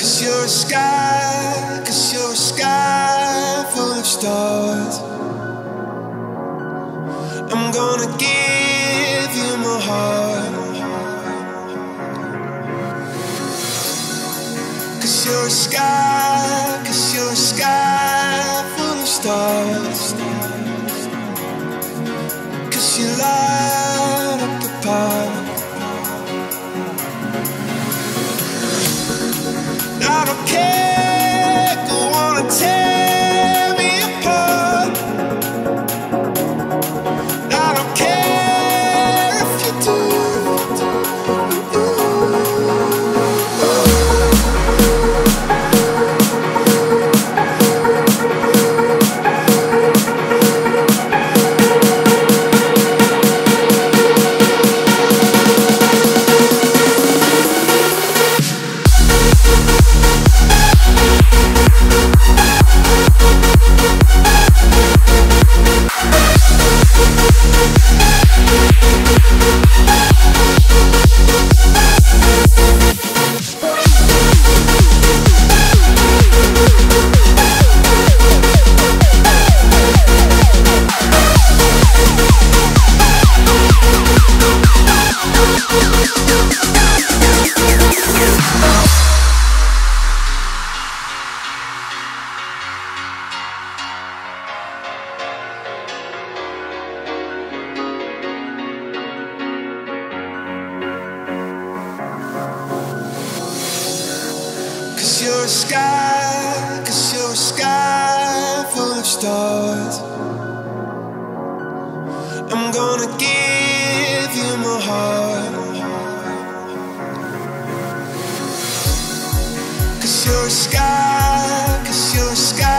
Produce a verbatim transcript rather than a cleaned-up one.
'Cause you're a sky, 'cause you're a sky full of stars. I'm gonna give you my heart. 'Cause you're a sky, 'cause you're a sky full of stars. 'Cause you light up the path. I don't care, go on and tear me apart. I don't care if you do. Cause you're a sky, cause you're a sky full of stars. I'm gonna give you my heart. Cause you're a sky, cause you're a sky